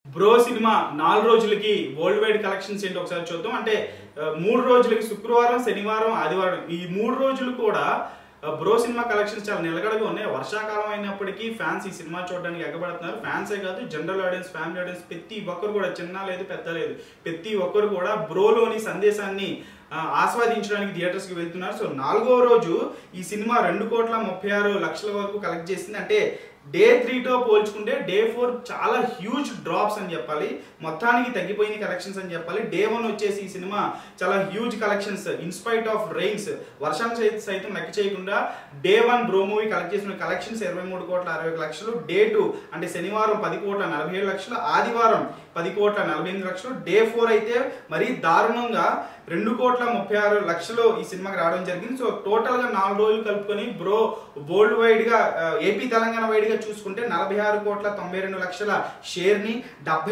Bro cinema 4 రోజులకి world wide collections ఏంటి ఒకసారి చూద్దాం. అంటే 3 రోజులకి శుక్రవారం, శనివారం, ఆదివారం ఈ 3 రోజులు కూడా బ్రో సినిమా కలెక్షన్స్ చాలా నిలకడగా ఉన్నాయి. వర్షాకాలం అయినప్పటికీ ఫ్యాన్స్ ఈ సినిమా చూడడానికి ఎగబడుతున్నారు. ఫ్యాన్సే కాదు, జనరల్ ఆడియన్స్, ఫ్యామిలీ ఆడియన్స్ ప్రతి ఒక్కరు కూడా, చిన్న లేదు పెద్ద లేదు, ప్రతి ఒక్కరు కూడా బ్రోలోని సందేశాన్ని ఆస్వాదించడానికి థియేటర్స్కి వెళ్తున్నారు. సో 4వ రోజు ఈ సినిమా 2,36,00,000 వరకు కలెక్ట్ చేసింది. అంటే డే 3తో పోల్చుకుంటే డే 4 చాలా హ్యూజ్ డ్రాప్స్ అని చెప్పాలి, మొత్తానికి తగ్గిపోయిన కలెక్షన్స్ అని చెప్పాలి. డే 1 వచ్చేసి ఈ సినిమా చాలా huge collections in spite of rains, వర్షం సైతం లెక్క చేయకుండా డే 1 బ్రో మూవీ కలెక్ట్ చేసిన కలెక్షన్స్ 23,61,00,000. డే 2 అంటే శనివారం 10,47,00,000, ఆదివారం 10,48,00,000. డే 4 అయితే మరీ దారుణంగా 2,36,00,000 ఈ సినిమాకి రావడం జరిగింది. సో టోటల్ గా 4 రోజులు కలుపుకొని బ్రో వరల్డ్ వైడ్ గా, ఏపీ తెలంగాణ వైడ్ గా చూసుకుంటే 46,92,00,000 షేర్ ని,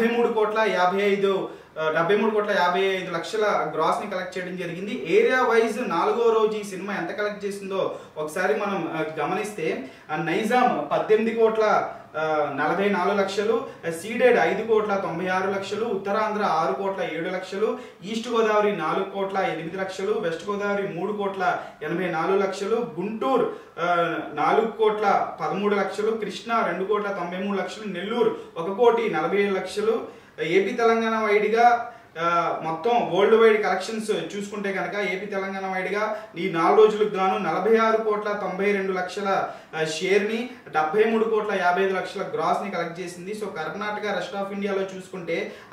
73,55,00,000 గ్రాస్ ని కలెక్ట్ చేయడం జరిగింది. ఏరియా వైజ్ 4వ రోజు ఈ సినిమా ఎంత కలెక్ట్ చేసిందో ఒకసారి మనం గమనిస్తే, Nizam 18,44,00,000, Ceded 5,96,00,000, Uttarandhra 6,07,00,000, east Godavari 4,08,00,000, west Godavari 3,84,00,000, Guntur 4,13,00,000, Krishna 2,93,00,000, Nellore 1,47,00,000. AP Telangana వైడ్గా మొత్తం వరల్డ్ వైడ్ కలెక్షన్స్ చూసుకుంటే కనుక ఏపీ తెలంగాణ వైడ్గా ఈ 4 రోజులకు గాను 46,92,00,000 షేర్ ని, 73,55,00,000 గ్రాస్ ని కలెక్ట్ చేసింది. సో కర్ణాటక, రెస్ట్ ఆఫ్ ఇండియాలో చూసుకుంటే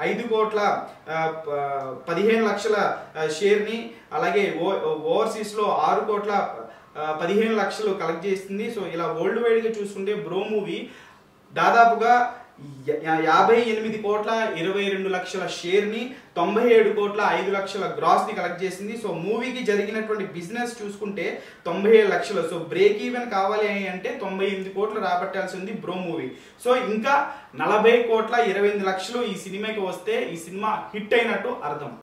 5,15,00,000 షేర్ ని, అలాగే ఓవర్సీస్ లో 6,15,00,000 కలెక్ట్ చేసింది. సో ఇలా వరల్డ్ వైడ్ గా చూసుకుంటే బ్రో మూవీ దాదాపుగా 58,22,00,000 షేర్ ని, 97,05,00,000 గ్రాస్ ని కలెక్ట్ చేసింది. సో మూవీకి జరిగినటువంటి బిజినెస్ చూసుకుంటే 97 లక్షలు. సో బ్రేక్ ఈవెన్ కావాలి అంటే 98 కోట్లు రాబట్టాల్సి ఉంది బ్రో మూవీ. సో ఇంకా 40,28,00,000 ఈ సినిమాకి వస్తే ఈ సినిమా హిట్ అయినట్టు అర్థం.